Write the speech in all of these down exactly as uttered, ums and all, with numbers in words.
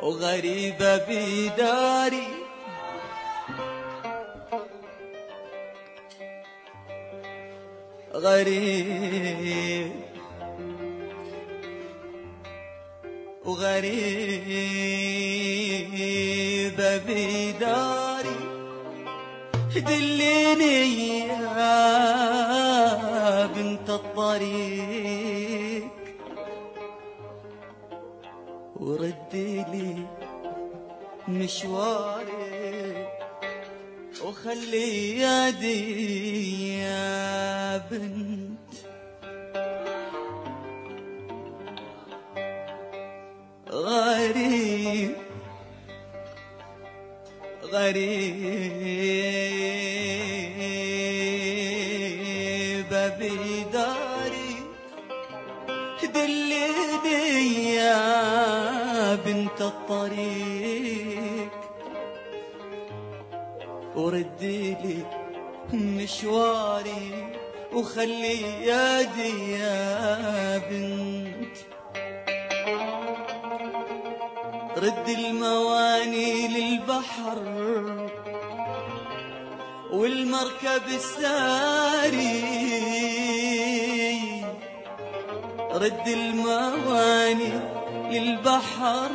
وغريبة بداري غريب وغريبة بداري دليني يا بنت الطريق وردي لي مشواري وخلي يدي يا بنت غريب غريبة بداري دليني يا بنت الطريق وردي لي مشواري وخلي يدي يا بنت رد المواني للبحر والمركب الساري رد المواني للبحر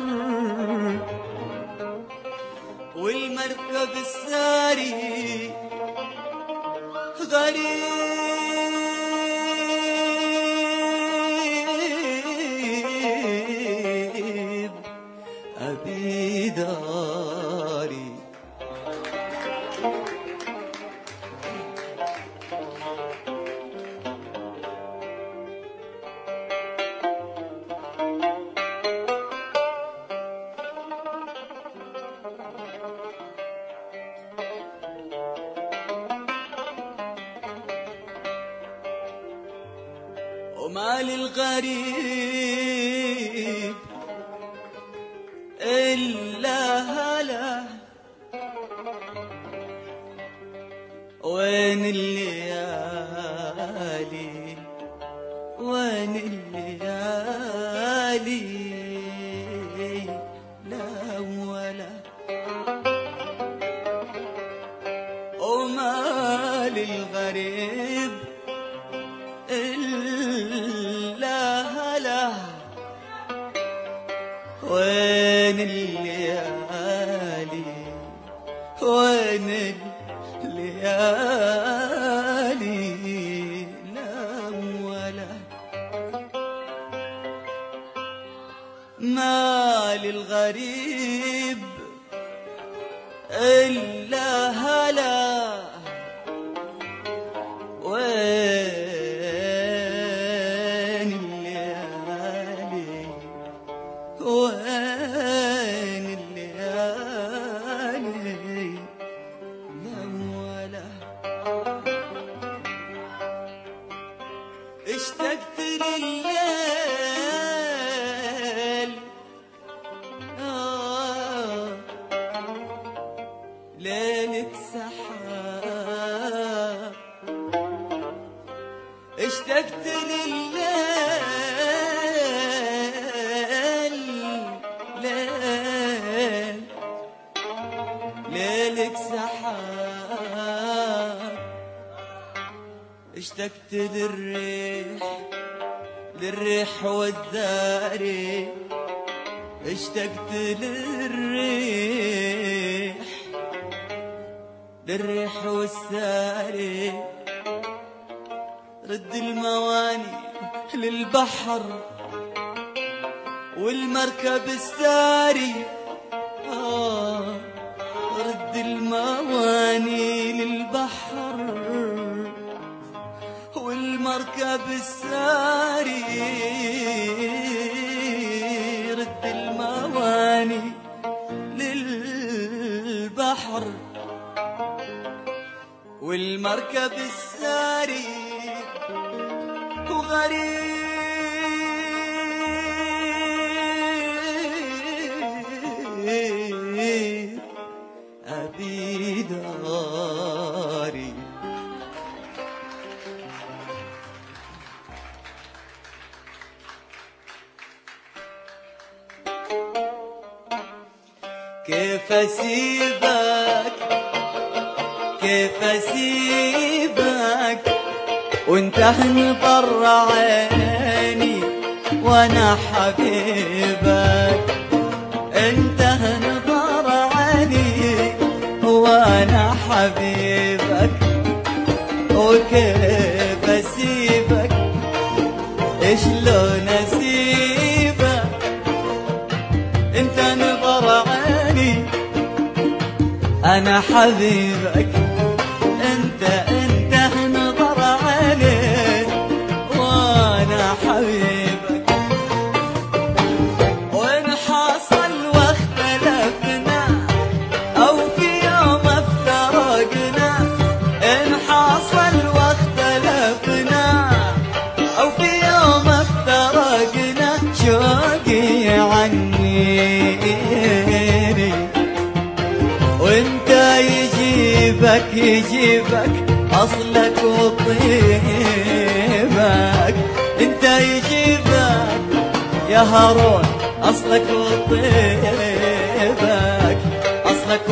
والمركب الساري غريب أبي داري وما للغريب إلا هلا وين الليالي وين الليالي لا ولا وما للغريب إلا هلا وين الليالي وين الليالي لا ولا ما للغريب إلا هلا وين الليالي وين الليالي لا ولا اشتقت لليل آه ليلك سحاب اشتقت لليل ليل ليلك سحاب اشتقت للريح للريح والذاري اشتقت للريح للريح والساري رد المواني للبحر والمركب الساري آه رد المواني للبحر والمركب الساري رد المواني للبحر والمركب الساري وغريب أبي داري كيف اسيبك كيف اسيبك وانت هنظر عيني وانا حبيبك، انت هنظر عيني وانا حبيبك، وكيف اسيبك شلون اسيبك انت نظر عيني انا حبيبك، انت انت نظر عيني وانا حبيبك، وان حصل واختلفنا او في يوم افترقنا، ان حصل واختلفنا او في يوم افترقنا، شوقي عنيني وانت يجيبك يجيبك اصلك وطيبك، انت يجيبك يا هارون اصلك وطيبك، اصلك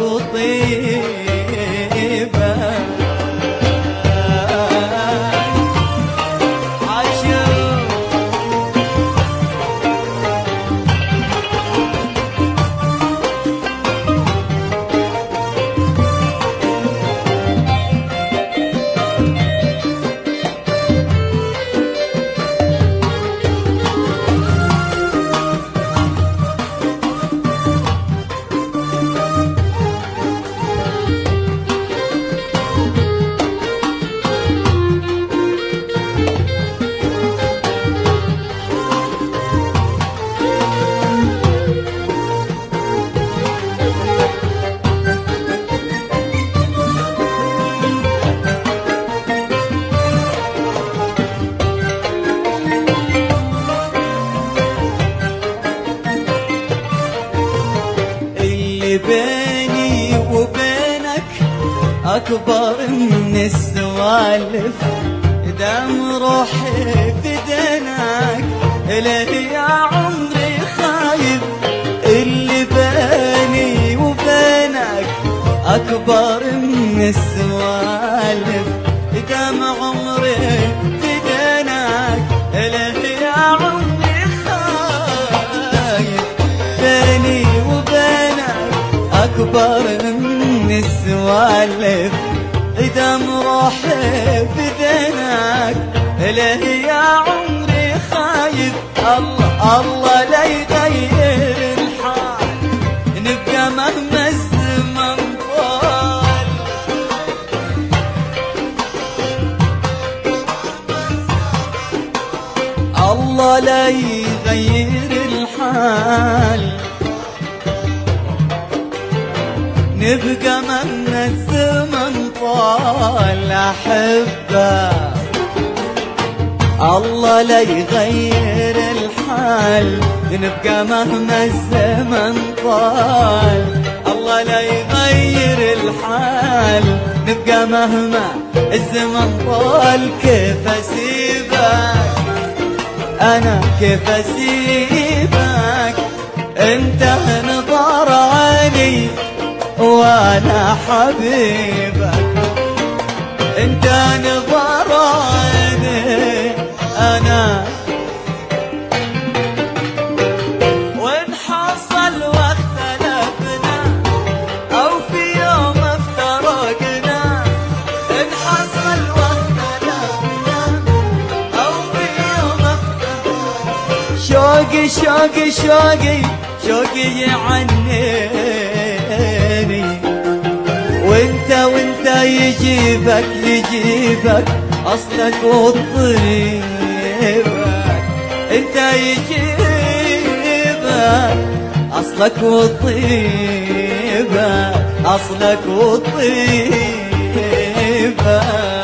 وطيبك. بيني وبينك أكبر من السوالف، دام روحي في دينك إليه يا عمري خايف، اللي بيني وبينك أكبر من السوالف، دام عمري في دينك إليه يا عمري خايف، بيني وبينك أكبر من السوالف، دام روحي في دينك إليه يا عمري خايف، الله الله لا يغير الحال نبقى مهما الزمن طال، الله لا يغير الحال نبقى مهما الزمن طال، أحبه الله لا يغير الحال نبقى مهما الزمن طال، الله لا يغير الحال نبقى مهما الزمن طال. كيف اسيبك انا كيف اسيبك انت نظر عيني وانا حبيبك، انت نظر عيني انا، وان حصل واختلفنا او في يوم افترقنا، ان حصل واختلفنا او في يوم افترقنا، شوقي شوقي شوقي شوقي يعنيني، وانت وانت يجيبك يجيبك اصلك وطيبك، انت يجيبك اصلك وطيبك، اصلك وطيبك.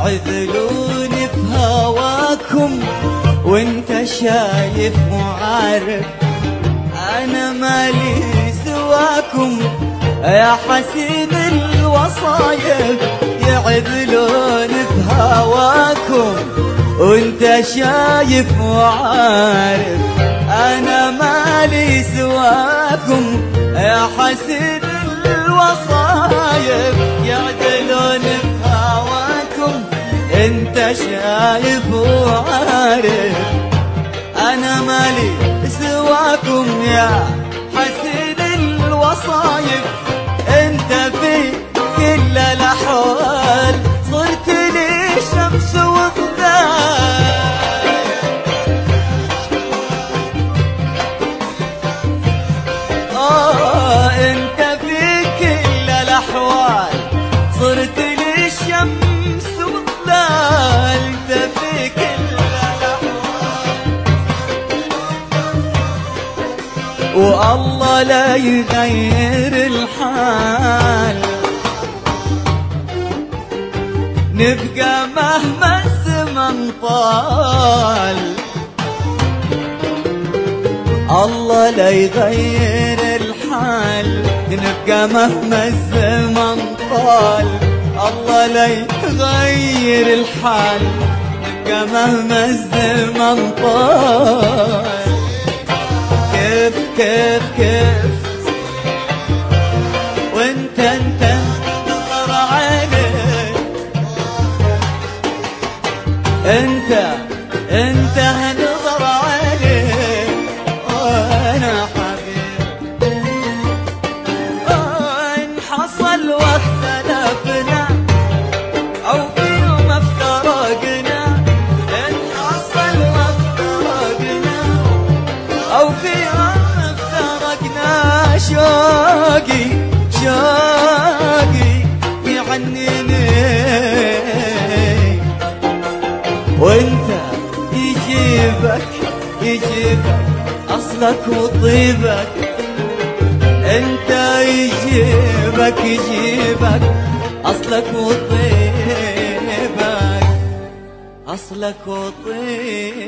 يعذلوني بهواكم وانت شايف وعارف انا مالي سواكم يا حسين الوصايب. يعذلوني بهواكم وانت شايف وعارف انا مالي سواكم يا حسين الوصايب. يعدلون بهواكم انت شايف وعارف انا مالي سواكم يا حسين الوصايب. انت في كل الاحوال صرت لي شمس وضياء. آه انت في كل الاحوال صرت لي شمس وضياء. انت في كل الاحوال والله لا يغير الحال. نبقى مهما الزمن طال الله لا يغير الحال. نبقى مهما الزمن طال الله لا يغير الحال. نبقى مهما الزمن طال. كيف كيف كيف وانت انت نظر عيني. انت انت نظر عيني وانا حبيب. ان حصل واختلفنا او في يوم افترقنا. ان حصل وافترقنا او في يوم افترقنا. شوقي شوقي يعنيني وانت يجيبك يجيبك اصلك وطيبك. انت يجيبك يجيبك اصلك وطيبك اصلك وطيبك.